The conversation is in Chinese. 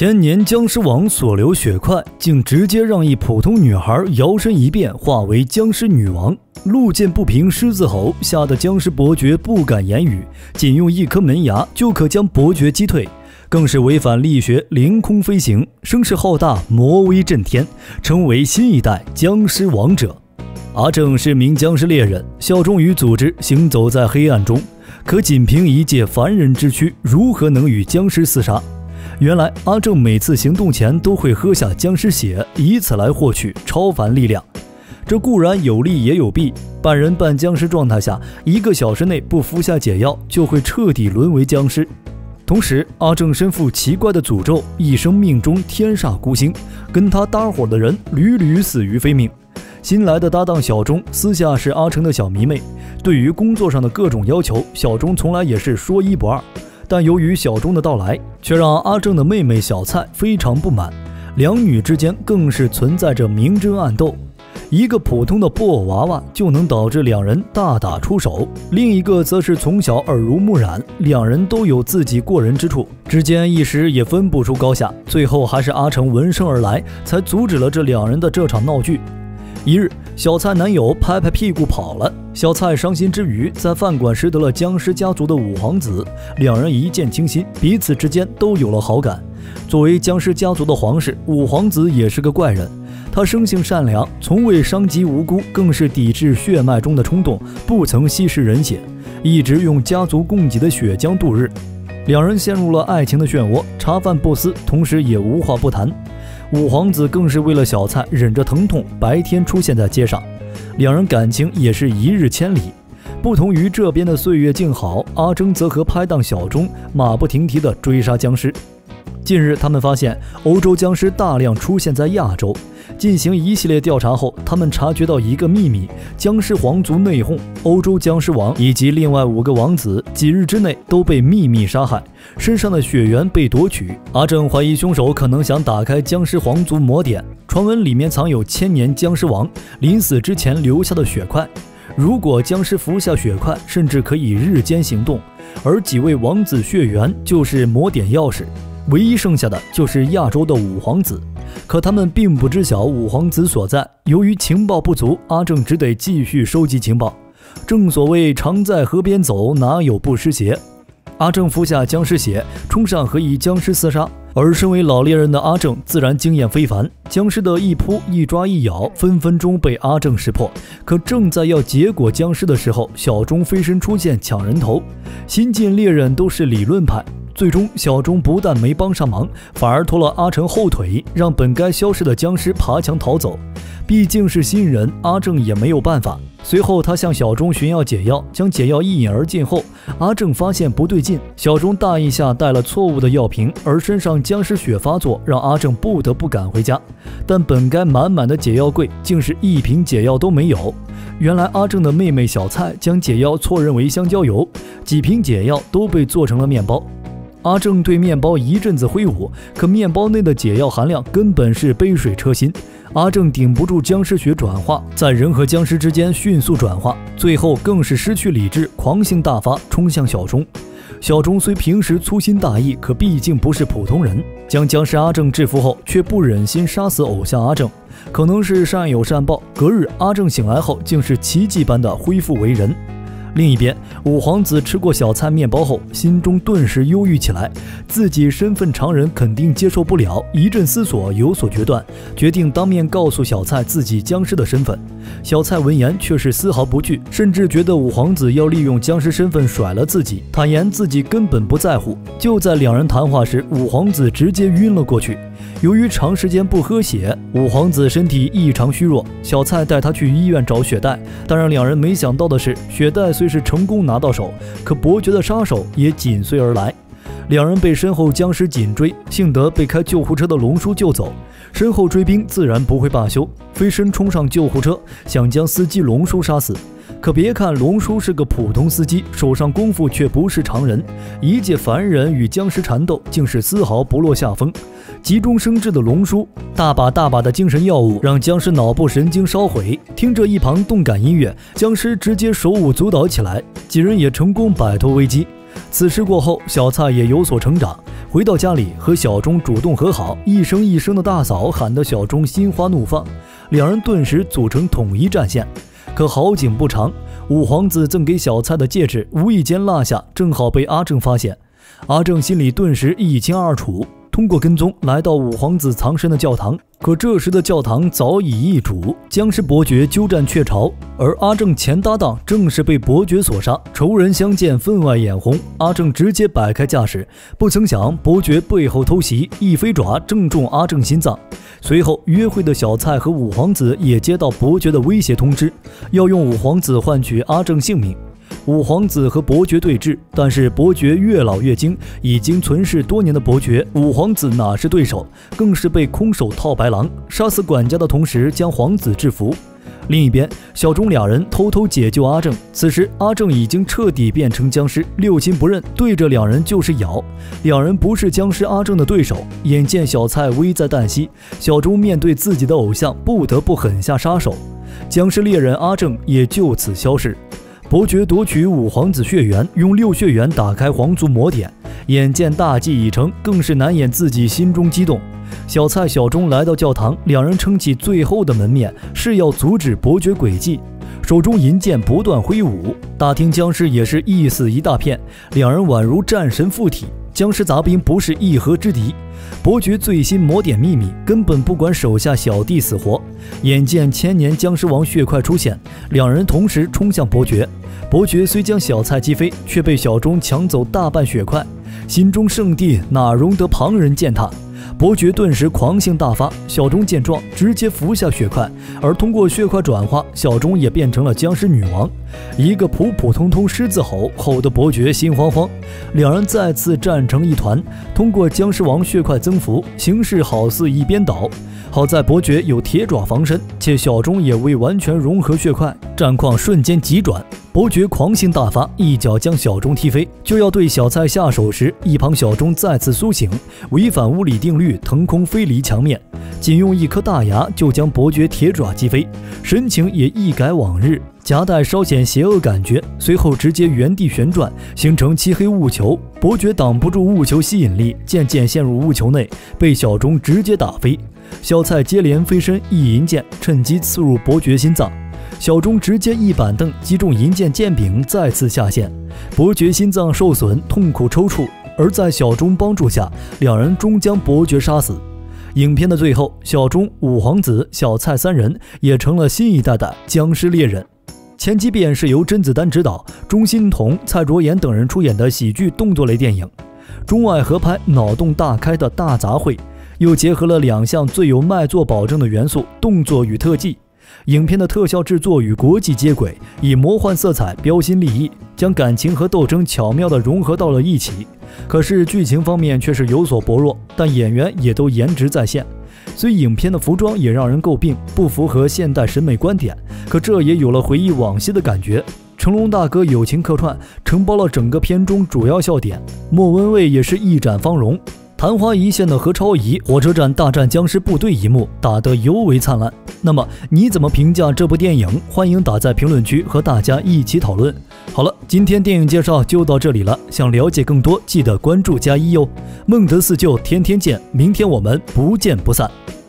千年僵尸王所流血块，竟直接让一普通女孩摇身一变化为僵尸女王。路见不平狮子吼，吓得僵尸伯爵不敢言语，仅用一颗门牙就可将伯爵击退，更是违反力学凌空飞行，声势浩大，魔威震天，成为新一代僵尸王者。阿正是名僵尸猎人，效忠于组织，行走在黑暗中，可仅凭一介凡人之躯，如何能与僵尸厮杀？原来阿正每次行动前都会喝下僵尸血，以此来获取超凡力量。这固然有利也有弊，半人半僵尸状态下，1个小时内不服下解药，就会彻底沦为僵尸。同时，阿正身负奇怪的诅咒，一生命中天煞孤星，跟他搭伙的人屡屡死于非命。新来的搭档小钟私下是阿成的小迷妹，对于工作上的各种要求，小钟从来也是说一不二。但由于小钟的到来，却让阿正的妹妹小蔡非常不满，两女之间更是存在着明争暗斗。一个普通的布偶娃娃就能导致两人大打出手，另一个则是从小耳濡目染，两人都有自己过人之处，之间一时也分不出高下，最后还是阿成闻声而来，才阻止了这两人的这场闹剧。一日，小蔡男友拍拍屁股跑了，小蔡伤心之余，在饭馆识得了僵尸家族的五皇子，两人一见倾心，彼此之间都有了好感。作为僵尸家族的皇室，五皇子也是个怪人，他生性善良，从未伤及无辜，更是抵制血脉中的冲动，不曾稀释人血，一直用家族供给的血浆度日。两人陷入了爱情的漩涡，茶饭不思，同时也无话不谈。五皇子更是为了小蔡忍着疼痛，白天出现在街上，两人感情也是一日千里。不同于这边的岁月静好，阿征则和拍档小钟马不停蹄地追杀僵尸。近日他们发现欧洲僵尸大量出现在亚洲，进行一系列调查后，他们察觉到一个秘密：僵尸皇族内讧，欧洲僵尸王以及另外5个王子几日之内都被秘密杀害，身上的血缘被夺取。阿正怀疑凶手可能想打开僵尸皇族魔典，传闻里面藏有千年僵尸王临死之前留下的血块，如果僵尸服下血块，甚至可以日间行动，而几位王子血缘就是魔典钥匙，唯一剩下的就是亚洲的五皇子。可他们并不知晓五皇子所在，由于情报不足，阿正只得继续收集情报。正所谓常在河边走，哪有不湿鞋。阿正服下僵尸血，冲上和一僵尸厮杀，而身为老猎人的阿正自然经验非凡，僵尸的一扑一抓一咬，分分钟被阿正识破。可正在要结果僵尸的时候，小钟飞身出现抢人头。新晋猎人都是理论派，最终小钟不但没帮上忙，反而拖了阿成后腿，让本该消失的僵尸爬墙逃走。毕竟是新人，阿正也没有办法。随后他向小钟寻要解药，将解药一饮而尽后，阿正发现不对劲，小钟大意下带了错误的药瓶，而身上僵尸血发作，让阿正不得不赶回家。但本该满满的解药柜竟是一瓶解药都没有。原来阿正的妹妹小蔡将解药错认为香蕉油，几瓶解药都被做成了面包。阿正对面包一阵子挥舞，可面包内的解药含量根本是杯水车薪。阿正顶不住僵尸血转化，在人和僵尸之间迅速转化，最后更是失去理智，狂性大发，冲向小钟。小钟虽平时粗心大意，可毕竟不是普通人，将僵尸阿正制服后，却不忍心杀死偶像阿正。可能是善有善报，隔日阿正醒来后，竟是奇迹般的恢复为人。另一边，五皇子吃过小菜面包后，心中顿时忧郁起来，自己身份常人肯定接受不了，一阵思索有所决断，决定当面告诉小菜自己僵尸的身份。小菜闻言却是丝毫不惧，甚至觉得五皇子要利用僵尸身份甩了自己，坦言自己根本不在乎。就在两人谈话时，五皇子直接晕了过去。由于长时间不喝血，五皇子身体异常虚弱，小蔡带他去医院找血袋。但让两人没想到的是，血袋虽是成功拿到手，可伯爵的杀手也紧随而来。两人被身后僵尸紧追，幸得被开救护车的龙叔救走。身后追兵自然不会罢休，飞身冲上救护车，想将司机龙叔杀死。可别看龙叔是个普通司机，手上功夫却不是常人，一介凡人与僵尸缠斗，竟是丝毫不落下风。急中生智的龙叔大把的精神药物让僵尸脑部神经烧毁，听着一旁动感音乐，僵尸直接手舞足蹈起来，几人也成功摆脱危机。 此事过后，小蔡也有所成长，回到家里和小钟主动和好，一声一声的大嫂喊得小钟心花怒放，两人顿时组成统一战线。可好景不长，五皇子赠给小蔡的戒指无意间落下，正好被阿正发现。阿正心里顿时一清二楚，通过跟踪来到五皇子藏身的教堂，可这时的教堂早已易主，僵尸伯爵鸠占鹊巢，而阿正前搭档正是被伯爵所杀，仇人相见分外眼红，阿正直接摆开架势，不曾想伯爵背后偷袭，一飞爪正中阿正心脏。随后约会的小蔡和五皇子也接到伯爵的威胁通知，要用五皇子换取阿正性命。五皇子和伯爵对峙，但是伯爵越老越精，已经存世多年的伯爵，五皇子哪是对手，更是被空手套白狼，杀死管家的同时将皇子制服。另一边，小钟俩人偷偷解救阿正，此时阿正已经彻底变成僵尸，六亲不认，对着两人就是咬。两人不是僵尸阿正的对手，眼见小蔡危在旦夕，小钟面对自己的偶像，不得不狠下杀手，僵尸猎人阿正也就此消逝。伯爵夺取五皇子血缘，用6血缘打开皇族魔典，眼见大计已成，更是难掩自己心中激动。小蔡、小钟来到教堂，两人撑起最后的门面，是要阻止伯爵诡计。手中银剑不断挥舞，大厅僵尸也是一死一大片，两人宛如战神附体，僵尸杂兵不是一合之敌。伯爵最新魔典秘密，根本不管手下小弟死活。眼见千年僵尸王血块出现，两人同时冲向伯爵。伯爵虽将小蔡击飞，却被小钟抢走大半血块，心中圣地哪容得旁人践踏。伯爵顿时狂性大发，小钟见状直接服下血块，而通过血块转化，小钟也变成了僵尸女王，一个普普通通狮子吼，吼得伯爵心慌慌。两人再次战成一团，通过僵尸王血块增幅，形势好似一边倒。好在伯爵有铁爪防身，且小钟也未完全融合血块，战况瞬间急转。伯爵狂性大发，一脚将小钟踢飞，就要对小蔡下手时，一旁小钟再次苏醒，违反物理定律，腾空飞离墙面，仅用一颗大牙就将伯爵铁爪击飞，神情也一改往日，夹带稍显邪恶感觉，随后直接原地旋转，形成漆黑雾球。伯爵挡不住雾球吸引力，渐渐陷入雾球内，被小钟直接打飞。小蔡接连飞身一银剑，趁机刺入伯爵心脏。小钟直接一板凳击中银剑剑柄，再次下线，伯爵心脏受损，痛苦抽搐。而在小钟帮助下，两人终将伯爵杀死。影片的最后，小钟、五皇子、小蔡三人也成了新一代的僵尸猎人。前期便是由甄子丹执导，钟欣桐、蔡卓妍等人出演的喜剧动作类电影，中外合拍，脑洞大开的大杂烩，又结合了两项最有卖座保证的元素：动作与特技。影片的特效制作与国际接轨，以魔幻色彩标新立异，将感情和斗争巧妙地融合到了一起。可是剧情方面却是有所薄弱，但演员也都颜值在线。虽影片的服装也让人诟病，不符合现代审美观点，可这也有了回忆往昔的感觉。成龙大哥友情客串，承包了整个片中主要笑点，莫文蔚也是一展芳容。昙花一现的何超仪火车站大战僵尸部队一幕打得尤为灿烂。那么你怎么评价这部电影？欢迎打在评论区和大家一起讨论。好了，今天电影介绍就到这里了，想了解更多记得关注加1哟。孟德四旧天天见，明天我们不见不散。